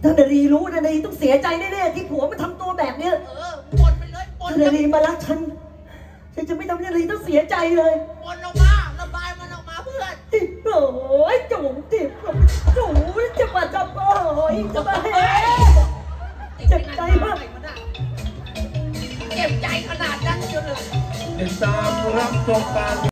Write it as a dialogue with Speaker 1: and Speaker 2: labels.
Speaker 1: ถ้านารีรู้นารีต้องเสียใจแน่ๆที่ผัวมันทำตัวแบบเนี้ย
Speaker 2: ปนไปเลยปน
Speaker 1: นารีมารักฉันจะไม่ทำนารีต้องเสียใจเลย
Speaker 2: ปนออกมาระบายมันออกมาเพื่อน
Speaker 1: โอ้ยจุ๋มจิบจุ๋มจะมาจับโอ้ยจะมาเฮ้เจ็บใจมาก
Speaker 2: เจ็บใจขนาดนั้นเชียวเลย
Speaker 3: ติดตามรับชมการ